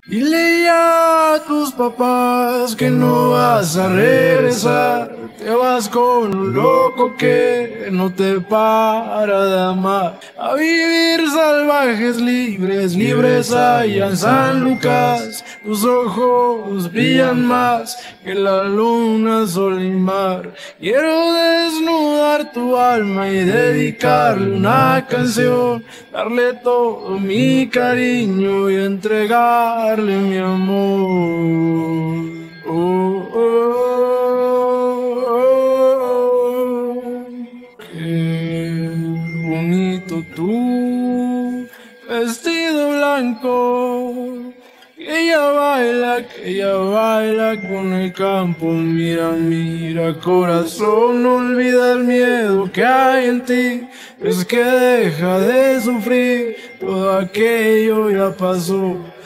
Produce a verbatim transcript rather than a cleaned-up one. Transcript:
Dile ya a tus papás que no vas a regresar. Te vas con un loco que no te para de amar. A vivir salvajes, libres, libres allá en San Lucas. Tus ojos brillan más que la luna, sol y mar. Quiero desnudar tu alma y dedicarle una canción, darle todo mi cariño y entregarle mi amor. Oh, oh, oh, oh. Qué bonito tu vestido blanco. Que ella baila, que ella baila con el campo. Mira, mira, corazón, no olvida el miedo que hay en ti. Es que deja de sufrir, todo aquello ya pasó.